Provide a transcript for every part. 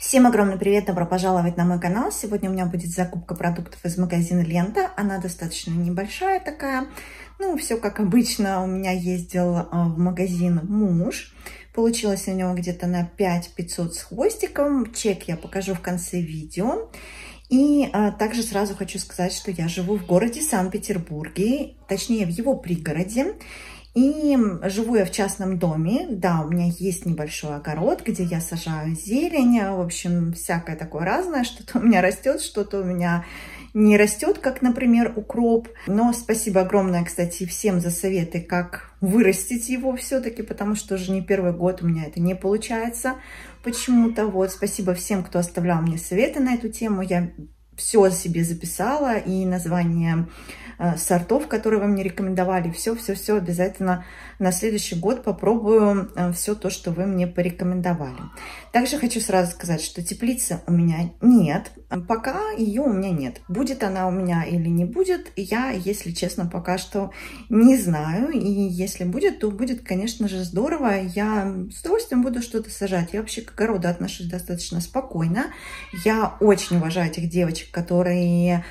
Всем огромный привет, добро пожаловать на мой канал. Сегодня у меня будет закупка продуктов из магазина Лента. Она достаточно небольшая такая. Ну, все как обычно. У меня ездил в магазин муж. Получилось у него где-то на 5500 с хвостиком. Чек я покажу в конце видео. И также сразу хочу сказать, что я живу в городе Санкт-Петербурге, точнее в его пригороде. И живу я в частном доме. Да, у меня есть небольшой огород, где я сажаю зелень. В общем, всякое такое разное. Что-то у меня растет, что-то у меня не растет, как, например, укроп. Но спасибо огромное, кстати, всем за советы, как вырастить его все-таки, потому что уже не первый год у меня это не получается почему-то. Вот, спасибо всем, кто оставлял мне советы на эту тему. Я все себе записала, и название сортов, которые вы мне рекомендовали, все обязательно на следующий год попробую все то, что вы мне порекомендовали. Также хочу сразу сказать, что теплицы у меня нет, пока ее у меня нет. Будет она у меня или не будет, я, если честно, пока что не знаю. И если будет, то будет, конечно же, здорово. Я с удовольствием буду что-то сажать. Я вообще к огороду отношусь достаточно спокойно. Я очень уважаю этих девочек, которые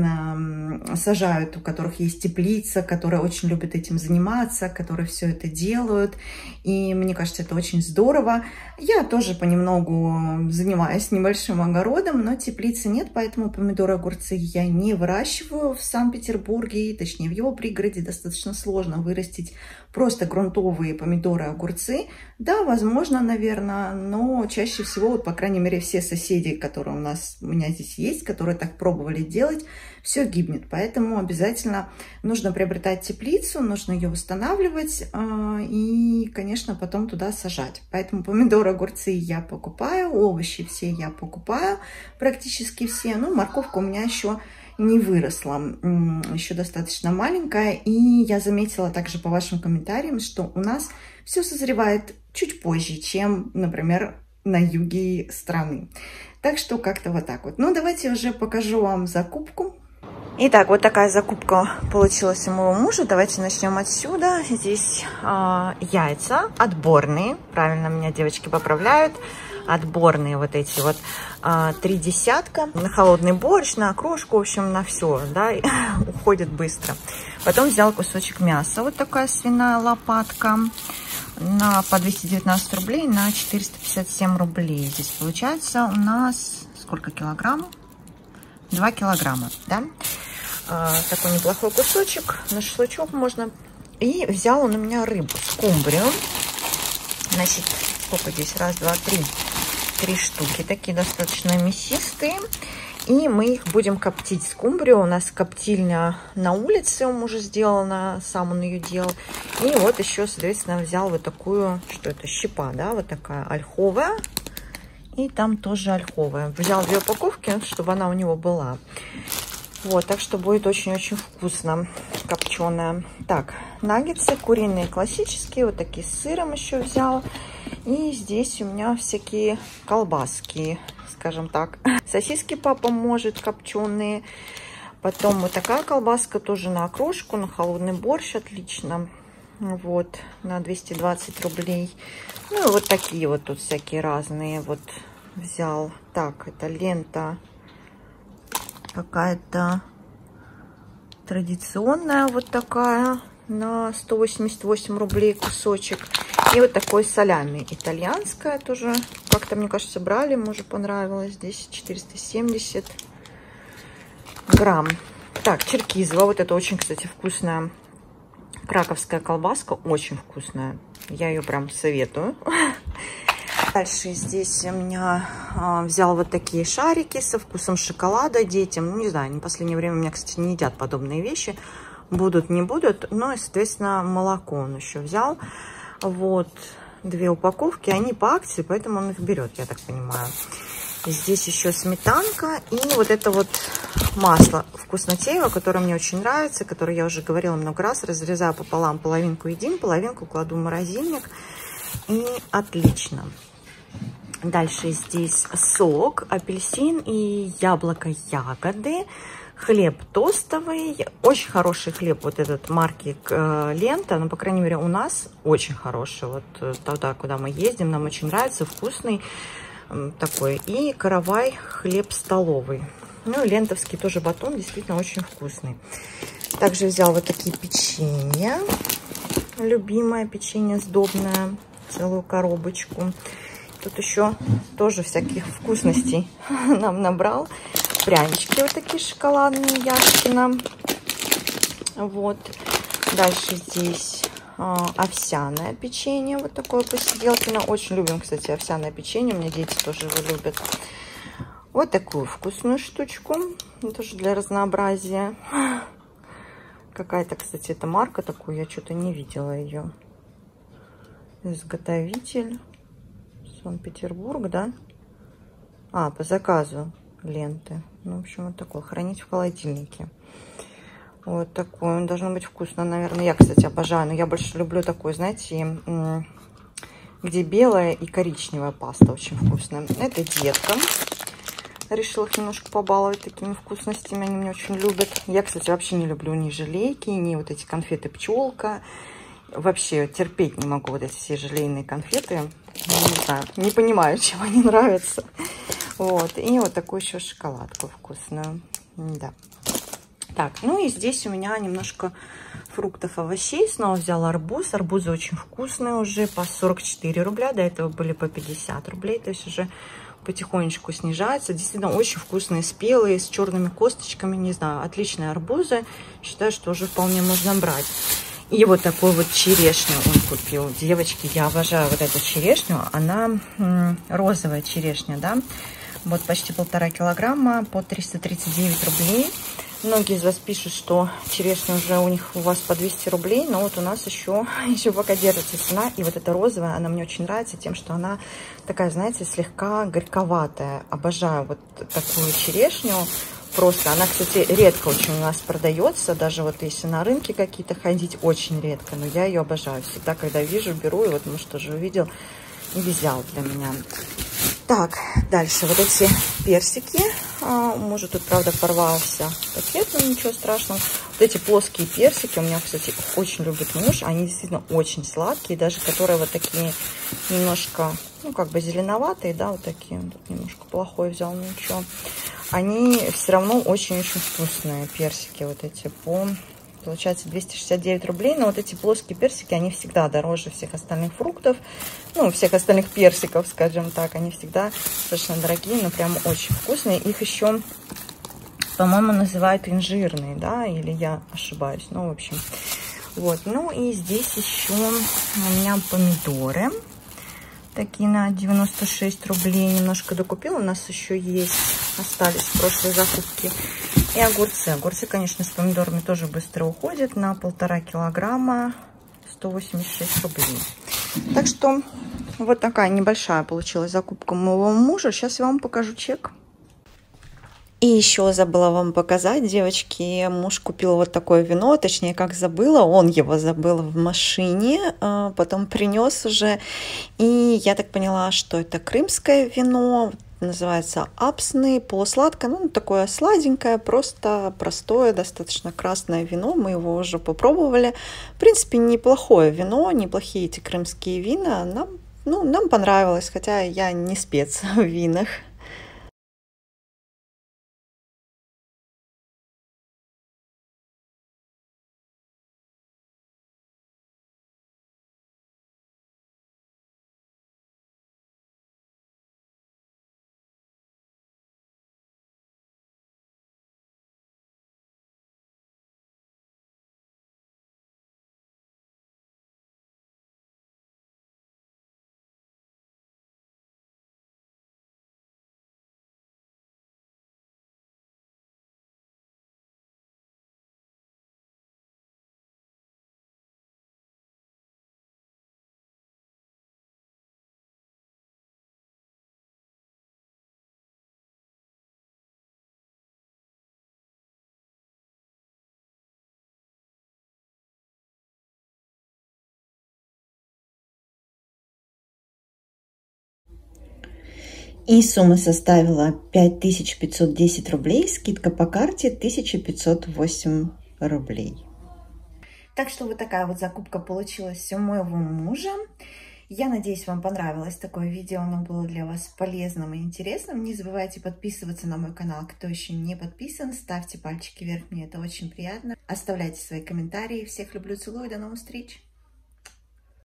сажают, у которых есть теплица, которые очень любят этим заниматься, которые все это делают. И мне кажется, это очень здорово. Я тоже понемногу занимаюсь небольшим огородом, но теплицы нет, поэтому помидоры, огурцы я не выращиваю в Санкт-Петербурге, точнее в его пригороде достаточно сложно вырастить просто грунтовые помидоры, огурцы. Да, возможно, наверное, но чаще всего, вот, по крайней мере, все соседи, которые у меня здесь есть, которые так пробовали делать, все гибнет. Поэтому обязательно нужно приобретать теплицу, нужно ее восстанавливать и, конечно, потом туда сажать. Поэтому помидоры, огурцы я покупаю, овощи все я покупаю, практически все. Ну, морковка у меня еще не выросла, еще достаточно маленькая. И я заметила также по вашим комментариям, что у нас все созревает чуть позже, чем, например, на юге страны. Так что как-то вот так вот. Ну, давайте уже покажу вам закупку. Итак, вот такая закупка получилась у моего мужа. Давайте начнем отсюда. Здесь яйца отборные. Правильно меня девочки поправляют. Отборные вот эти вот 3 десятка. На холодный борщ, на окрошку, в общем, на все, да, уходит быстро. Потом взял кусочек мяса. Вот такая свиная лопатка. По 219 рублей на 457 рублей. Здесь получается у нас сколько килограмм? 2 килограмма, да? Такой неплохой кусочек. На шашлычок можно. И взял он у меня рыбу, скумбрию. Значит, сколько здесь? Раз, два, три штуки. Такие достаточно мясистые. И мы их будем коптить. Скумбрию у нас коптильня на улице у мужа сделана. Сам он ее делал. И вот еще, соответственно, взял вот такую, что это, щепа, да? Вот такая ольховая. И там тоже ольховая. Взял 2 упаковки, чтобы она у него была. Вот, так что будет очень-очень вкусно копченая. Так, наггетсы куриные классические, вот такие с сыром еще взял. И здесь у меня всякие колбаски, скажем так. Сосиски папа может копченые. Потом вот такая колбаска тоже на окрошку, на холодный борщ, отлично. Вот, на 220 рублей. Ну и вот такие вот тут всякие разные вот взял. Так, это лента какая-то традиционная вот такая на 188 рублей кусочек. И вот такой салями итальянская тоже. Как-то, мне кажется, брали, может, понравилось. Здесь 470 грамм. Так, черкизово. Вот это очень, кстати, вкусная краковская колбаска. Очень вкусная. Я ее прям советую. Дальше здесь у меня взял вот такие шарики со вкусом шоколада детям. Ну, не знаю, они в последнее время у меня, кстати, не едят подобные вещи. Будут, не будут. Ну и, соответственно, молоко он еще взял. Вот 2 упаковки. Они по акции, поэтому он их берет, я так понимаю. Здесь еще сметанка. И вот это вот масло вкуснотеево, которое мне очень нравится, которое я уже говорила много раз. Разрезаю пополам, половинку едим, половинку кладу в морозильник. И отлично. Дальше здесь сок, апельсин и яблоко-ягоды. Хлеб тостовый. Очень хороший хлеб вот этот марки Лента. Ну, по крайней мере, у нас очень хороший. Вот туда, куда мы ездим, нам очень нравится, вкусный. такой. И каравай хлеб столовый. Ну, лентовский тоже батон, действительно очень вкусный. Также взял вот такие печенья. Любимое печенье сдобное. Целую коробочку. Тут еще тоже всяких вкусностей нам набрал. Прянички вот такие шоколадные, Яшкино. Вот. Дальше здесь овсяное печенье. Вот такое Посиделкино. Очень любим, кстати, овсяное печенье. У меня дети тоже его любят. Вот такую вкусную штучку. Тоже для разнообразия. Какая-то, кстати, это марка такую. Я что-то не видела ее. Изготовитель. Санкт-Петербург, да? А, по заказу ленты. Ну, в общем, вот такой. Хранить в холодильнике. Вот такой. Он должен быть вкусно, наверное. Я, кстати, обожаю. Но я больше люблю такой, знаете, где белая и коричневая паста. Очень вкусная. Это деткам. Решила их немножко побаловать такими вкусностями. Они меня очень любят. Я, кстати, вообще не люблю ни желейки, ни вот эти конфеты пчелка. Вообще терпеть не могу вот эти все желейные конфеты. Не знаю, не понимаю, чем они нравятся. Вот. И вот такую еще шоколадку вкусную. Да. Так, ну и здесь у меня немножко фруктов, овощей. Снова взяла арбуз. Арбузы очень вкусные уже по 44 рубля. До этого были по 50 рублей. То есть уже потихонечку снижается. Действительно очень вкусные, спелые, с черными косточками. Не знаю, отличные арбузы. Считаю, что уже вполне можно брать. И вот такую вот черешню он купил. Девочки, я обожаю вот эту черешню. Она розовая черешня, да. Вот почти 1,5 килограмма по 339 рублей. Многие из вас пишут, что черешня уже у вас по 200 рублей. Но вот у нас еще пока держится цена. И вот эта розовая, она мне очень нравится тем, что она такая, знаете, слегка горьковатая. Обожаю вот такую черешню. Просто она, кстати, редко очень у нас продается. Даже вот если на рынке какие-то ходить, очень редко. Но я ее обожаю. Всегда, когда вижу, беру. И вот, может, тоже увидел и взял для меня. Так, дальше вот эти персики. Может, тут, правда, порвался пакет, но ничего страшного. Вот эти плоские персики. У меня, кстати, очень любит муж. Они действительно очень сладкие. Даже которые вот такие немножко, ну, как бы зеленоватые, да, вот такие. Тут немножко плохой взял, но ничего. Они все равно очень-очень вкусные персики вот эти по, получается, 269 рублей. Но вот эти плоские персики, они всегда дороже всех остальных фруктов. Ну, всех остальных персиков, скажем так. Они всегда достаточно дорогие, но прям очень вкусные. Их еще, по-моему, называют инжирные, да, или я ошибаюсь. Ну, в общем, вот. Ну, и здесь еще у меня помидоры. Такие на 96 рублей немножко докупила. У нас еще есть, остались в прошлой закупке. И огурцы. Огурцы, конечно, с помидорами тоже быстро уходят. На 1,5 килограмма 186 рублей. Так что вот такая небольшая получилась закупка моего мужа. Сейчас я вам покажу чек. И еще забыла вам показать, девочки, муж купил вот такое вино, точнее, как забыла, он его забыл в машине, потом принес уже, и я так поняла, что это крымское вино, называется Апсны, полусладкое, ну, такое сладенькое, просто простое, достаточно красное вино, мы его уже попробовали, в принципе, неплохое вино, неплохие эти крымские вина, нам понравилось, хотя я не спец в винах. И сумма составила 5510 рублей, скидка по карте 1508 рублей. Так что вот такая вот закупка получилась у моего мужа. Я надеюсь, вам понравилось такое видео, оно было для вас полезным и интересным. Не забывайте подписываться на мой канал, кто еще не подписан. Ставьте пальчики вверх, мне это очень приятно. Оставляйте свои комментарии. Всех люблю, целую, до новых встреч!